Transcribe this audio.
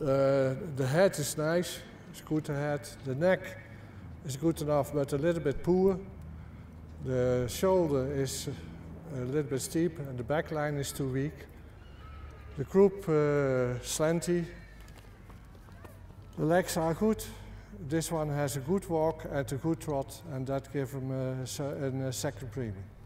The head is nice, it's good head. The neck is good enough, but a little bit poor. The shoulder is a little bit steep and the back line is too weak. The croup slanty. The legs are good. This one has a good walk and a good trot, and that gives him a second premium.